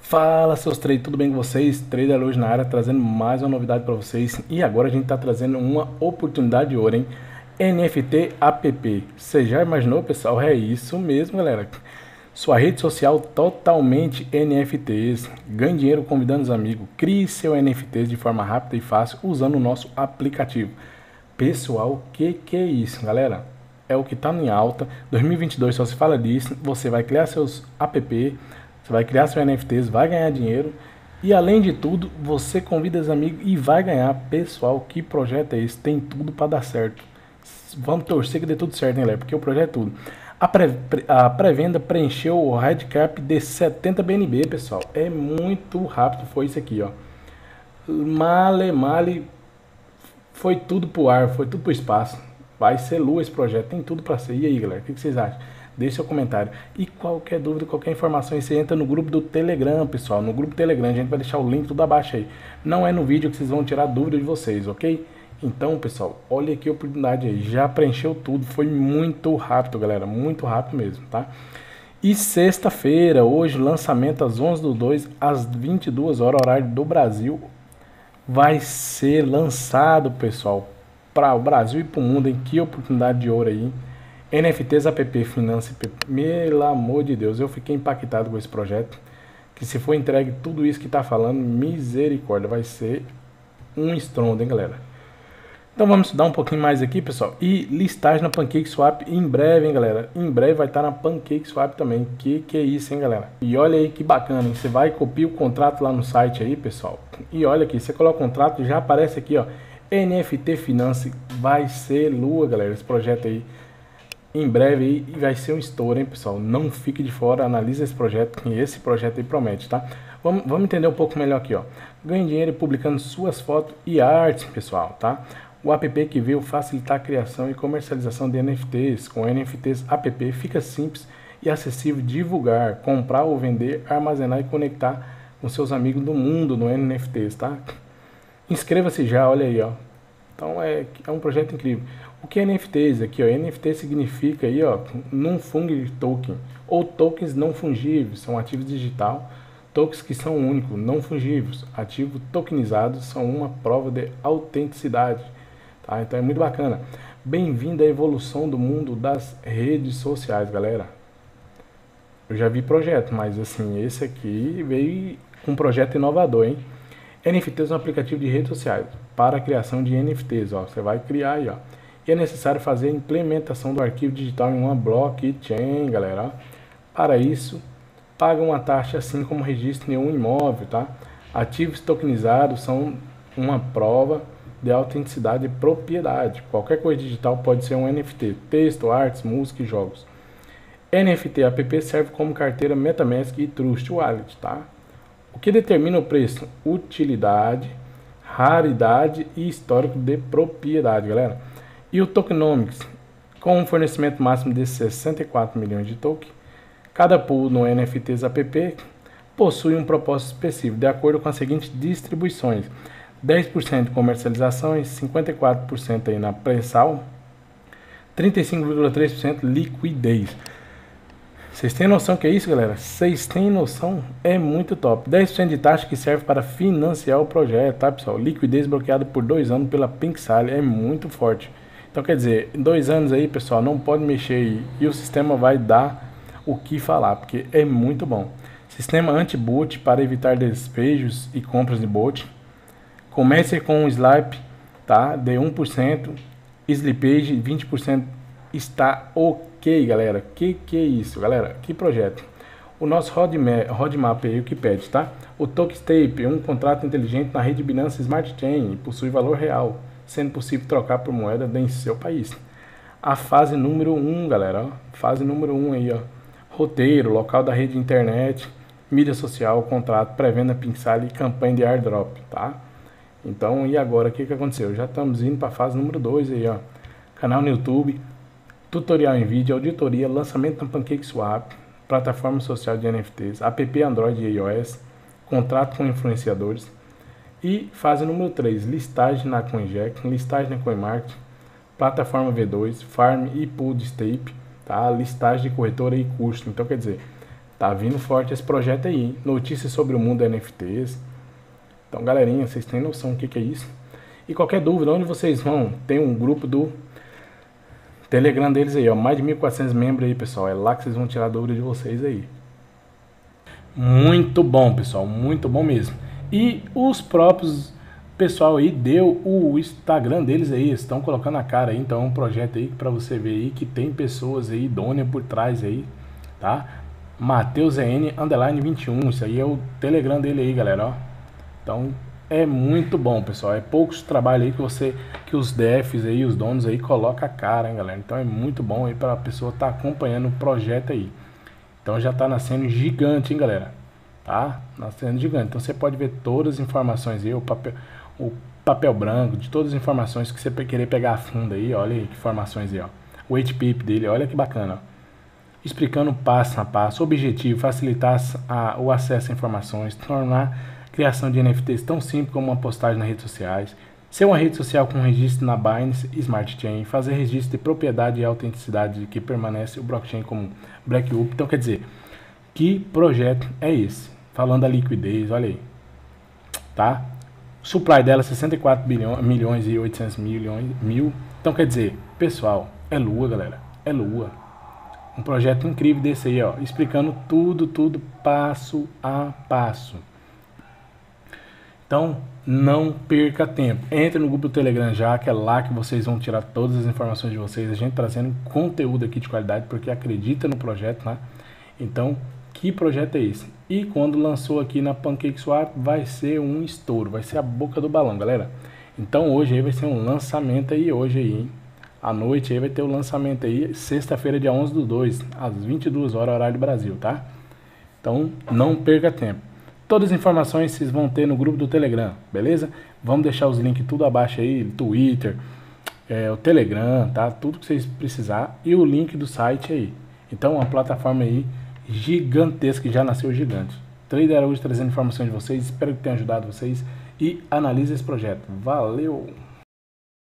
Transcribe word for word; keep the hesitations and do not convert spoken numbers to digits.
Fala seus traders, tudo bem com vocês? Trader hoje na área trazendo mais uma novidade para vocês e agora a gente está trazendo uma oportunidade de ouro, hein? N F T app. Você já imaginou, pessoal? É isso mesmo, galera. Sua rede social totalmente N F Ts. Ganhe dinheiro convidando os amigos. Crie seu N F Ts de forma rápida e fácil usando o nosso aplicativo. Pessoal, que que é isso, galera? É o que está em alta. dois mil e vinte e dois só se fala disso. Você vai criar seus app. Você vai criar seus N F Ts, vai ganhar dinheiro e além de tudo, você convida os amigos e vai ganhar. Pessoal, que projeto é esse? Tem tudo para dar certo. Vamos torcer que dê tudo certo, hein, galera? Porque o projeto é tudo. A pré-venda a pré preencheu o hard cap de setenta B N B, pessoal. É muito rápido, foi isso aqui, ó. Male, male, foi tudo pro ar, foi tudo pro espaço. Vai ser lua esse projeto, tem tudo para ser. E aí, galera, o que vocês acham? Deixe seu comentário. E qualquer dúvida, qualquer informação, aí você entra no grupo do Telegram, pessoal. No grupo Telegram, a gente vai deixar o link tudo abaixo aí. Não é no vídeo que vocês vão tirar dúvida de vocês, ok? Então, pessoal, olha aqui a oportunidade aí. Já preencheu tudo. Foi muito rápido, galera. Muito rápido mesmo, tá? E sexta-feira, hoje, lançamento às onze do dois, às vinte e duas horas, horário do Brasil. Vai ser lançado, pessoal, para o Brasil e para o mundo, hein? Que oportunidade de ouro aí, hein? N F Ts app Finance, pelo amor de Deus, eu fiquei impactado com esse projeto, que se for entregue tudo isso que está falando, misericórdia, vai ser um estrondo, hein, galera. Então vamos estudar um pouquinho mais aqui, pessoal, e listagem na PancakeSwap em breve, hein, galera. Em breve vai estar na PancakeSwap também, que que é isso, hein, galera. E olha aí que bacana, hein? Você vai copiar o contrato lá no site aí, pessoal, e olha aqui, você coloca o contrato, já aparece aqui, ó, N F T Finance, vai ser lua, galera, esse projeto aí. Em breve aí vai ser um estouro, hein, pessoal? Não fique de fora, analise esse projeto, que esse projeto aí promete, tá? Vamos, vamos entender um pouco melhor aqui, ó. Ganhe dinheiro publicando suas fotos e artes, pessoal, tá? O app que veio facilitar a criação e comercialização de N F Ts. Com N F Ts app fica simples e acessível divulgar, comprar ou vender, armazenar e conectar com seus amigos do mundo no N F Ts, tá? Inscreva-se já, olha aí, ó. Então é, é um projeto incrível. O que é N F Ts aqui, ó? N F T significa aí, ó, non-fungible token ou tokens não fungíveis, são ativos digital, tokens que são únicos, não fungíveis, ativos tokenizados são uma prova de autenticidade, tá? Então é muito bacana. Bem-vindo à evolução do mundo das redes sociais, galera. Eu já vi projeto, mas assim, esse aqui veio com um projeto inovador, hein? N F Ts é um aplicativo de redes sociais para a criação de N F Ts, ó. Você vai criar aí, ó. E é necessário fazer a implementação do arquivo digital em uma blockchain, galera. Para isso, paga uma taxa assim como registro em um imóvel, tá? Ativos tokenizados são uma prova de autenticidade e propriedade. Qualquer coisa digital pode ser um N F T, texto, artes, música e jogos. N F T app serve como carteira MetaMask e Trust Wallet, tá? O que determina o preço? Utilidade, raridade e histórico de propriedade, galera. E o tokenomics, com um fornecimento máximo de sessenta e quatro milhões de tokens, cada pool no N F Ts app possui um propósito específico, de acordo com as seguintes distribuições: dez por cento de comercializações, cinquenta e quatro por cento aí na pré-sal, trinta e cinco vírgula três por cento liquidez. Vocês têm noção que é isso, galera? Vocês têm noção? É muito top. dez por cento de taxa que serve para financiar o projeto, tá, pessoal? Liquidez bloqueada por dois anos pela PinkSally, é muito forte. Então, quer dizer, em dois anos aí, pessoal, não pode mexer aí. E o sistema vai dar o que falar, porque é muito bom. Sistema anti-boot para evitar despejos e compras de bot. Comece com um slipe, tá? De um por cento. Slippage, vinte por cento. Está ok, galera. Que que é isso, galera? Que projeto? O nosso roadmap, roadmap aí, o que pede, tá? O Tokestape, um contrato inteligente na rede Binance Smart Chain, possui valor real, sendo possível trocar por moeda em seu país. A fase número um, galera, ó, fase número um aí, ó, roteiro, local da rede internet, mídia social, contrato, pré-venda PinkSally e campanha de airdrop, tá? Então, e agora, o que que aconteceu? Já estamos indo para a fase número dois aí, ó, canal no YouTube, tutorial em vídeo, auditoria, lançamento na PancakeSwap, plataforma social de N F Ts, app Android e iOS, contrato com influenciadores. E fase número três, listagem na CoinJack, listagem na CoinMarket, plataforma V dois, farm e pool de stake, tá? Listagem de corretora e custo. Então, quer dizer, Tá vindo forte esse projeto aí, hein? Notícias sobre o mundo N F Ts. Então, galerinha, vocês têm noção do que, que é isso? E qualquer dúvida, onde vocês vão? Tem um grupo do Telegram deles aí, ó. Mais de mil e quatrocentos membros aí, pessoal. É lá que vocês vão tirar a dúvida de vocês aí. Muito bom, pessoal. Muito bom mesmo. E os próprios pessoal aí deu o Instagram deles aí. Estão colocando a cara aí. Então é um projeto aí pra você ver aí que tem pessoas aí, idôneas por trás aí, tá? Matheus N underline vinte e um. Isso aí é o Telegram dele aí, galera, ó. Então é muito bom, pessoal. É poucos trabalhos aí que você, que os devs aí, os donos aí colocam a cara, hein, galera. Então é muito bom aí para a pessoa estar tá acompanhando o projeto aí. Então já tá nascendo gigante, hein, galera. Tá nascendo gigante. Então você pode ver todas as informações aí, o papel, o papel branco, de todas as informações que você querer pegar a fundo aí. Olha aí que informações aí, ó. O H P I P dele, olha que bacana, ó. Explicando passo a passo, objetivo, facilitar a, o acesso a informações, tornar a criação de N F Ts tão simples como uma postagem nas redes sociais, ser uma rede social com registro na Binance Smart Chain, fazer registro de propriedade e autenticidade que permanece o blockchain como backup. Então, quer dizer, que projeto é esse? Falando da liquidez, olha aí, tá? O supply dela é sessenta e quatro milhões e oitocentos milhões, mil. Então, quer dizer, pessoal, é lua, galera, é lua. Um projeto incrível desse aí, ó, explicando tudo, tudo passo a passo. Então, não perca tempo. Entre no grupo do Telegram já, que é lá que vocês vão tirar todas as informações de vocês. A gente trazendo conteúdo aqui de qualidade, porque acredita no projeto, né? Então, que projeto é esse? E quando lançou aqui na PancakeSwap, vai ser um estouro, vai ser a boca do balão, galera. Então, hoje aí vai ser um lançamento aí, hoje aí, hein? À noite aí vai ter o lançamento aí, sexta-feira, dia onze do dois, às vinte e duas horas, horário do Brasil, tá? Então, não perca tempo. Todas as informações vocês vão ter no grupo do Telegram, beleza? Vamos deixar os links tudo abaixo aí, Twitter, é, o Telegram, tá? Tudo que vocês precisar e o link do site aí. Então, uma plataforma aí gigantesca, que já nasceu gigante. Trader Araújo trazendo informações de vocês, espero que tenha ajudado vocês e analise esse projeto. Valeu!